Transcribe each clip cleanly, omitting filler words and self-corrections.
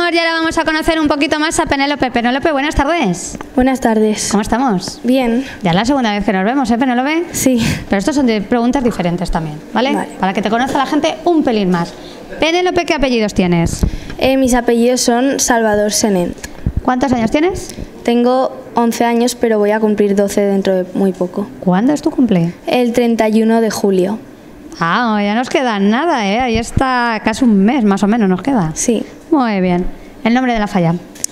Seguimos y ahora vamos a conocer un poquito más a Penélope. Penélope, buenas tardes. Buenas tardes. ¿Cómo estamos? Bien. Ya es la segunda vez que nos vemos, ¿eh, Penélope? Sí. Pero estos son de preguntas diferentes también, ¿vale? Vale. Para que te conozca la gente un pelín más. Penélope, ¿qué apellidos tienes? Mis apellidos son Salvador Senent. ¿Cuántos años tienes? Tengo 11 años, pero voy a cumplir 12 dentro de muy poco. ¿Cuándo es tu cumple? El 31 de julio. Ah, ya nos queda nada, ¿eh? Ahí está casi un mes más o menos nos queda. Sí. Muy bien. ¿El nombre de la falla?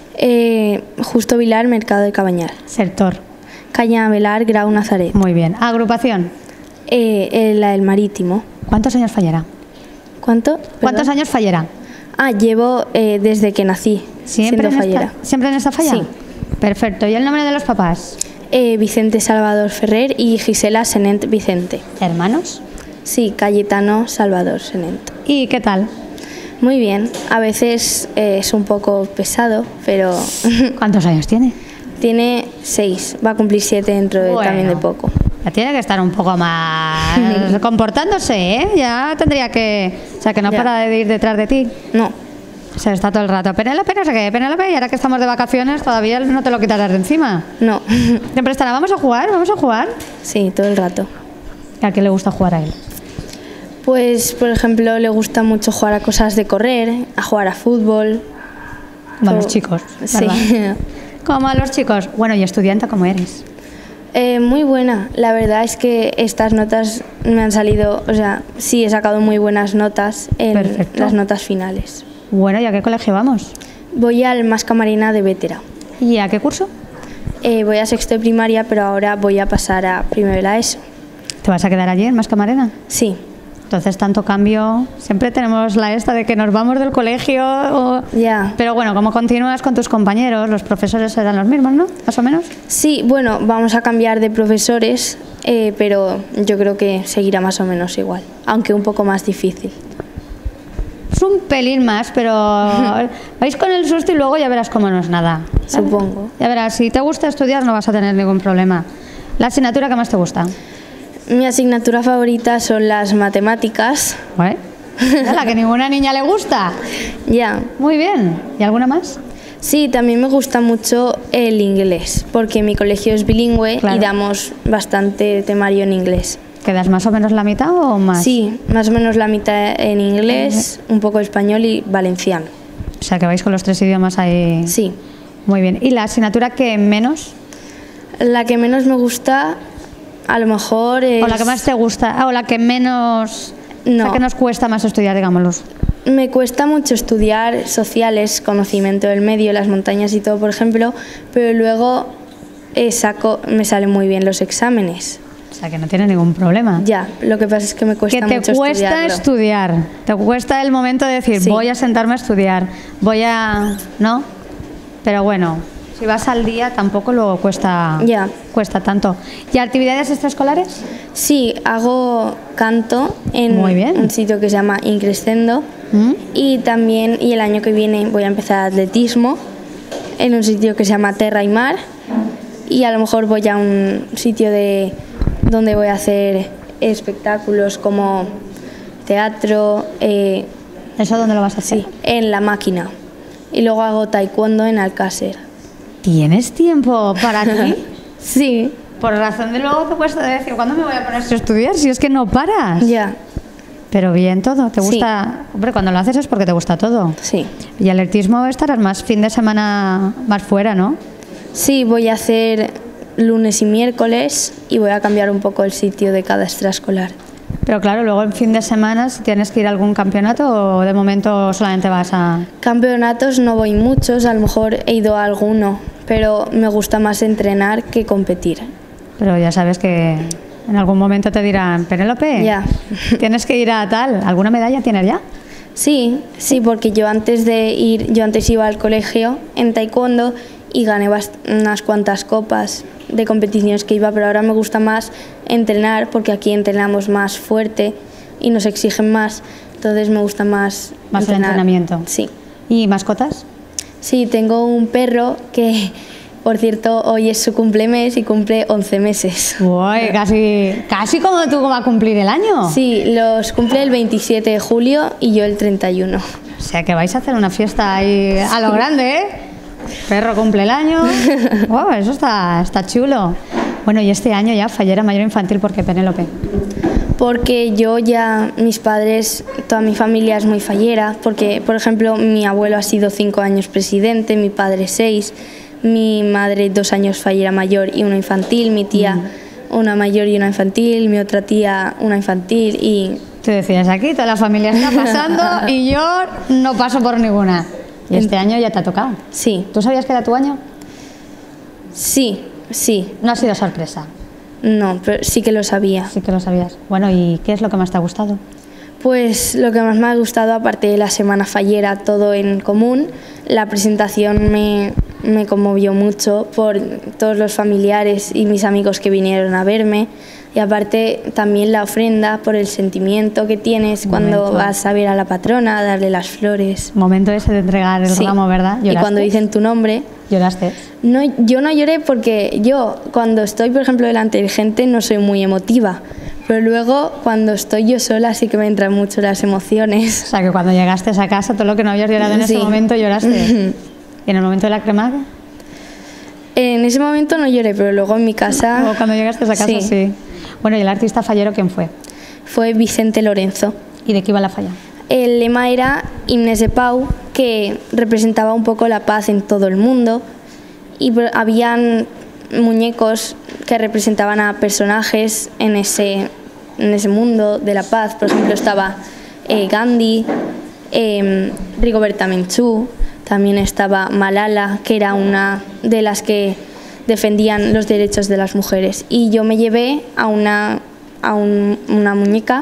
Justo Vilar, Mercado de Cabañal. Sector. Cañavelar, Grau Nazaret. Muy bien. Agrupación. La del Marítimo. ¿Cuántos años fallera? ¿Cuánto? ¿Cuántos Perdón. años fallera? Llevo desde que nací ¿Siempre siendo en, fallera. ¿Siempre en esta falla? Sí. Perfecto. ¿Y el nombre de los papás? Vicente Salvador Ferrer y Gisela Senent Vicente. ¿Hermanos? Sí, Cayetano Salvador Senent. ¿Y qué tal? Muy bien, a veces es un poco pesado, pero ¿Cuántos años tiene? tiene 6, va a cumplir 7 dentro de, también de poco. Ya tiene que estar un poco más comportándose, ¿eh? Ya tendría que... O sea, que no Ya. para de ir detrás de ti. No, O sea, está todo el rato. Penélope, no sé qué, Penélope, y ahora que estamos de vacaciones todavía no te lo quitarás de encima. no, Siempre estará, vamos a jugar, vamos a jugar. sí, todo el rato. ¿A qué le gusta jugar a él? Pues, por ejemplo, le gusta mucho jugar a cosas de correr, a jugar a fútbol. Como a los Todo. chicos, Sí. ¿verdad? Como a los chicos. Bueno, ¿y estudiante cómo eres? Muy buena, la verdad es que estas notas me han salido, o sea, sí he sacado muy buenas notas en Perfecto. las notas finales. Bueno, ¿y a qué colegio vamos? Voy al Mascamarina de Vétera. ¿Y a qué curso? Voy a sexto de primaria, pero ahora voy a pasar a primero de la ESO. ¿Te vas a quedar allí en Mascamarena? Sí, Entonces, tanto cambio. Siempre tenemos la esta de que nos vamos del colegio. ya. Pero bueno, como continúas con tus compañeros, los profesores serán los mismos, ¿no? Más o menos. Sí, bueno, vamos a cambiar de profesores, pero yo creo que seguirá más o menos igual, aunque un poco más difícil. Es un pelín más, pero vais con el susto y luego ya verás cómo no es nada. Supongo. Ya verás, si te gusta estudiar no vas a tener ningún problema. ¿La asignatura que más te gusta? Mi asignatura favorita son las matemáticas. ¿Eh? A la que ninguna niña le gusta. Ya. Muy bien. ¿Y alguna más? Sí, también me gusta mucho el inglés, porque mi colegio es bilingüe Claro. y damos bastante temario en inglés. ¿Quedas más o menos la mitad o más? Sí, más o menos la mitad en inglés, un poco español y valenciano. O sea, que vais con los tres idiomas ahí. Sí. Muy bien. ¿Y la asignatura que menos? La que menos me gusta, a lo mejor es... ¿O la que más te gusta? O la que menos... O No. sea, que nos cuesta más estudiar, digámoslo. Me cuesta mucho estudiar sociales, conocimiento del medio, las montañas y todo, por ejemplo, pero luego me salen muy bien los exámenes. O sea, que no tiene ningún problema. Ya, lo que pasa es que me cuesta Que te mucho cuesta estudiarlo. estudiar. Te cuesta el momento de decir, Sí. voy a sentarme a estudiar. Voy a... ¿No? Pero bueno, si vas al día tampoco luego cuesta, Ya. cuesta tanto. ¿Y actividades extraescolares? Sí, hago canto en Muy bien. un sitio que se llama Increscendo ¿Mm? y también, y el año que viene voy a empezar atletismo en un sitio que se llama Terra y Mar y a lo mejor voy a un sitio donde voy a hacer espectáculos como teatro, ¿Eso dónde lo vas a hacer? sí, en La Máquina y luego hago taekwondo en Alcácer. ¿Tienes tiempo para ti? Sí, Por razón de luego te cuesta decir, ¿cuándo me voy a poner a estudiar? Si es que no paras. ya, Pero bien todo, ¿te Sí. gusta? Hombre, cuando lo haces es porque te gusta todo. sí. Y atletismo estarás más fin de semana más fuera, ¿no? Sí, voy a hacer lunes y miércoles y voy a cambiar un poco el sitio de cada extraescolar. Pero claro, luego en fin de semana, si tienes que ir a algún campeonato o de momento solamente vas a... Campeonatos no voy muchos, a lo mejor he ido a alguno, pero me gusta más entrenar que competir. Pero ya sabes que en algún momento te dirán, Penélope, Ya. tienes que ir a tal. ¿Alguna medalla tienes ya? Sí, sí, porque yo antes iba al colegio en taekwondo y gané unas cuantas copas de competiciones que iba, pero ahora me gusta más entrenar porque aquí entrenamos más fuerte y nos exigen más, entonces me gusta más Más el entrenar. entrenamiento. Sí. ¿Y mascotas? Sí, tengo un perro que, por cierto, hoy es su cumplemes y cumple 11 meses. Uy, casi como tú va a cumplir el año. Sí, los cumple el 27 de julio y yo el 31. O sea que vais a hacer una fiesta ahí a lo grande, ¿eh? Perro cumple el año. Wow, eso está chulo. Bueno, y este año ya fallera mayor infantil, ¿por qué, Penélope? Porque yo ya, mis padres, toda mi familia es muy fallera, porque, por ejemplo, mi abuelo ha sido 5 años presidente, mi padre 6, mi madre 2 años fallera mayor y una infantil, mi tía una mayor y una infantil, mi otra tía una infantil y... Tú decías, aquí toda la familia está pasando y yo no paso por ninguna. Y este año ya te ha tocado. Sí. ¿Tú sabías que era tu año? Sí, sí. No ha sido sorpresa. No, pero sí que lo sabía. Sí que lo sabías. Bueno, ¿y qué es lo que más te ha gustado? Pues lo que más me ha gustado, aparte de la semana fallera, todo en común, la presentación me conmovió mucho por todos los familiares y mis amigos que vinieron a verme. Y aparte también la ofrenda por el sentimiento que tienes cuando vas a ver a la patrona, a darle las flores. Momento ese de entregar el ramo, ¿verdad? ¿Lloraste? Y cuando dicen tu nombre... ¿Lloraste? No, yo no lloré porque yo cuando estoy, por ejemplo, delante de gente no soy muy emotiva. Pero luego cuando estoy yo sola sí que me entran mucho las emociones. O sea que cuando llegaste a casa todo lo que no habías llorado en ese momento lloraste. ¿Y en el momento de la cremada? En ese momento no lloré, pero luego en mi casa... Luego cuando llegaste a casa sí. Bueno, ¿y el artista fallero quién fue? Fue Vicente Lorenzo. ¿Y de qué iba la falla? El lema era Himnes de Pau, que representaba un poco la paz en todo el mundo. Y habían muñecos que representaban a personajes en ese mundo de la paz. Por ejemplo, estaba Gandhi, Rigoberta Menchú, también estaba Malala, que era una de las que defendían los derechos de las mujeres. Y yo me llevé a una muñeca,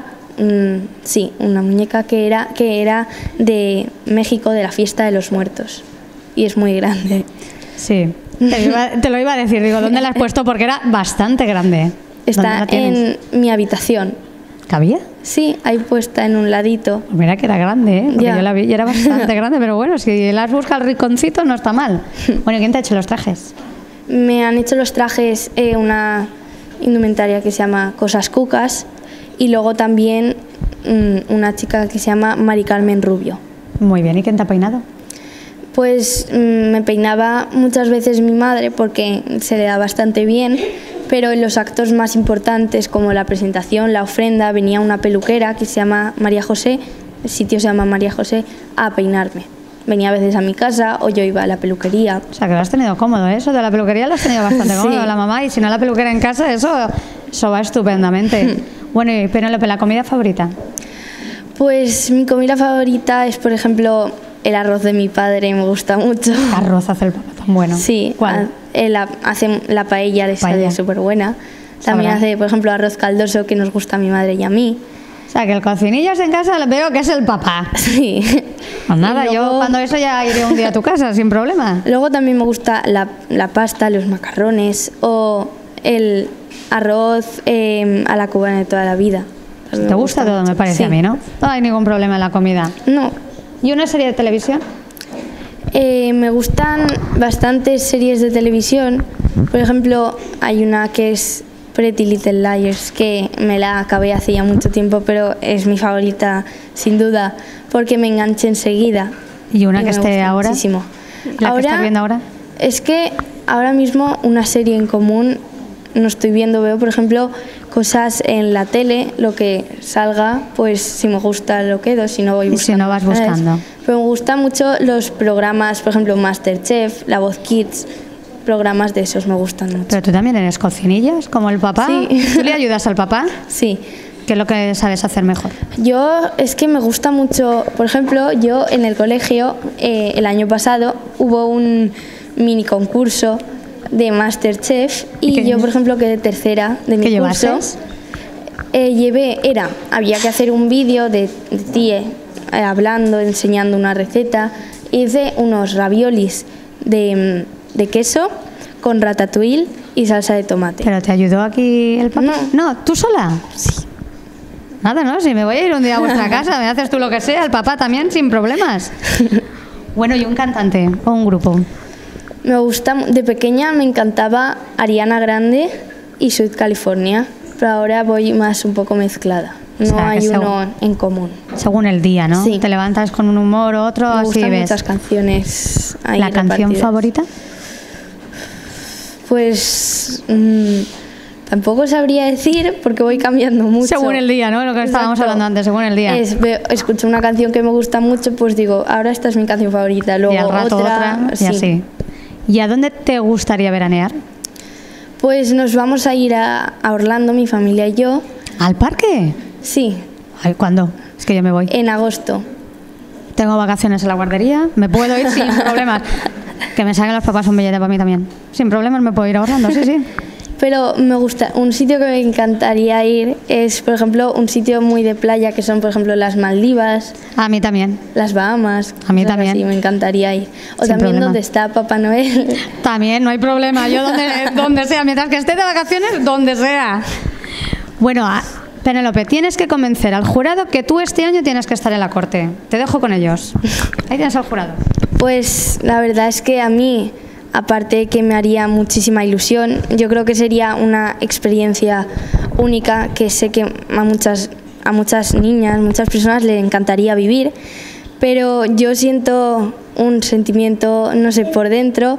una muñeca que era de México, de la fiesta de los muertos. Y es muy grande. Sí, te lo iba a decir, digo, ¿dónde la has puesto? Porque era bastante grande. Está en mi habitación. ¿Cabía? Sí, ahí puesta en un ladito. Mira que era grande, ¿eh? Porque yo la vi y era bastante grande, pero bueno, si la has buscado al rinconcito no está mal. Bueno, ¿quién te ha hecho los trajes? Me han hecho los trajes una indumentaria que se llama Cosas Cucas y luego también una chica que se llama Mari Carmen Rubio. Muy bien, ¿y quién te ha peinado? Pues me peinaba muchas veces mi madre porque se le da bastante bien, pero en los actos más importantes como la presentación, la ofrenda, venía una peluquera que se llama María José, el sitio se llama María José, a peinarme. Venía a veces a mi casa o yo iba a la peluquería. O sea que lo has tenido cómodo, ¿eh? Eso de la peluquería lo has tenido bastante cómodo, la mamá, y si no la peluquera en casa, eso va estupendamente. Bueno, y Penélope, ¿la comida favorita? Pues mi comida favorita es, por ejemplo, el arroz de mi padre, me gusta mucho. ¿Qué arroz hace el papá tan bueno? Sí, ¿cuál? Hace la paella de sal súper buena. También hace, por ejemplo, arroz caldoso que nos gusta a mi madre y a mí. O sea, que el cocinillas en casa veo que es el papá. Sí. Pues nada, luego, yo cuando eso ya iré un día a tu casa, sin problema. Luego también me gusta la pasta, los macarrones o el arroz a la cubana de toda la vida. ¿Te gusta todo? Me parece a mí, ¿no? No hay ningún problema en la comida. No. ¿Y una serie de televisión? Me gustan bastantes series de televisión. Por ejemplo, hay una que es Pretty Little Liars, que me la acabé hace ya mucho tiempo, pero es mi favorita sin duda, porque me enganché enseguida. ¿Y una que esté ahora? Muchísimo. ¿La que estás viendo ahora? Es que ahora mismo una serie en común no estoy viendo, veo por ejemplo cosas en la tele, lo que salga, pues si me gusta lo quedo, si no voy buscando. Y si no vas buscando. Pero me gustan mucho los programas, por ejemplo Masterchef, La Voz Kids, programas de esos me gustan mucho. Pero tú también eres cocinillas, como el papá. Sí. ¿Tú le ayudas al papá? Sí. ¿Qué es lo que sabes hacer mejor? Yo es que me gusta mucho, por ejemplo, yo en el colegio el año pasado hubo un mini concurso de Masterchef y yo, por ejemplo, quedé tercera de mi curso. Había que hacer un vídeo de ti hablando, enseñando una receta. Hice unos raviolis de queso con ratatouille y salsa de tomate. ¿Pero te ayudó aquí el papá? No, ¿tú sola? Sí. Nada, ¿no? Si me voy a ir un día a vuestra casa, me haces tú lo que sea, el papá también, sin problemas. Bueno, ¿y un cantante o un grupo? Me gusta, de pequeña me encantaba Ariana Grande y Sweet California, pero ahora voy más un poco mezclada. no O sea, que hay uno en común. Según el día, ¿no? Sí. Te levantas con un humor u otro, Me así gustan ves. muchas canciones ahí ¿La canción repartidas. favorita? Pues tampoco sabría decir porque voy cambiando mucho. Según el día, ¿no? Lo que estábamos Exacto. hablando antes, según el día. Escucho una canción que me gusta mucho, pues digo, ahora esta es mi canción favorita, luego Y al rato otra, y sí. así. ¿Y a dónde te gustaría veranear? Pues nos vamos a ir a Orlando, mi familia y yo. ¿Al parque? Sí, Ay, ¿cuándo? Es que yo me voy. en agosto. Tengo vacaciones en la guardería, me puedo ir sin problemas. Que me saquen los papás un billete para mí también. Sin problemas me puedo ir a Orlando, sí, sí. Pero me gusta, un sitio que me encantaría ir es, por ejemplo, un sitio muy de playa, que son, por ejemplo, las Maldivas, A mí también. las Bahamas. A mí cosas también. así, me encantaría ir. O Sin también problema. donde está Papá Noel. También, no hay problema. Yo donde sea, mientras que esté de vacaciones, donde sea. Bueno, Penélope, tienes que convencer al jurado que tú este año tienes que estar en la corte. Te dejo con ellos. Ahí tienes al jurado. Pues la verdad es que a mí, aparte que me haría muchísima ilusión, yo creo que sería una experiencia única que sé que a muchas niñas, muchas personas le encantaría vivir, pero yo siento un sentimiento, no sé, por dentro,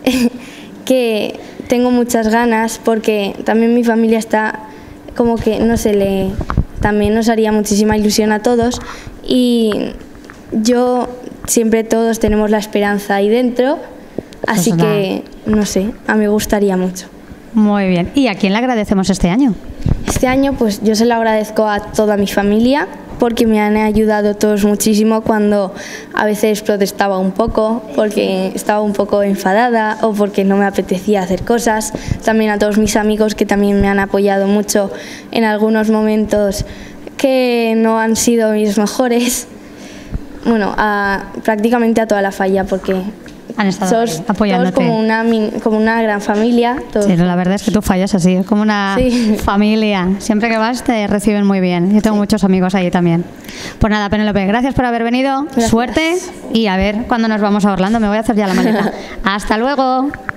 que tengo muchas ganas porque también mi familia está como que, no sé, también nos haría muchísima ilusión a todos y yo siempre todos tenemos la esperanza ahí dentro, así Pues nada. que, no sé, a mí me gustaría mucho. Muy bien. ¿Y a quién le agradecemos este año? Este año pues yo se lo agradezco a toda mi familia porque me han ayudado todos muchísimo cuando a veces protestaba un poco, porque estaba un poco enfadada o porque no me apetecía hacer cosas. También a todos mis amigos que también me han apoyado mucho en algunos momentos que no han sido mis mejores. Bueno, prácticamente a toda la falla porque Han estado ahí, todos apoyándote. como una gran familia. Todos. Sí, la verdad es que tú fallas así, es como una Sí. familia. Siempre que vas te reciben muy bien. Yo tengo muchos amigos ahí también. Pues nada, Penélope, gracias por haber venido. Gracias. Suerte y a ver cuándo nos vamos a Orlando. Me voy a hacer ya la maleta. Hasta luego.